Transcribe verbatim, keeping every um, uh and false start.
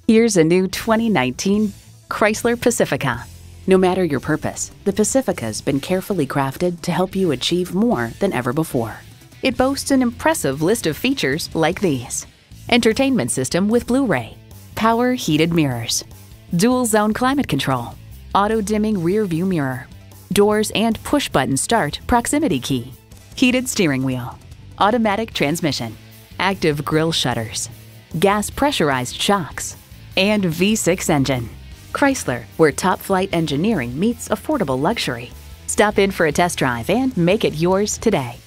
Here's a new twenty nineteen Chrysler Pacifica. No matter your purpose, the Pacifica's been carefully crafted to help you achieve more than ever before. It boasts an impressive list of features like these: entertainment system with Blu-ray, power heated mirrors, dual zone climate control, auto dimming rear view mirror, doors and push button start proximity key, heated steering wheel, automatic transmission, active grille shutters, gas pressurized shocks, and V six engine. Chrysler, where top-flight engineering meets affordable luxury. Stop in for a test drive and make it yours today.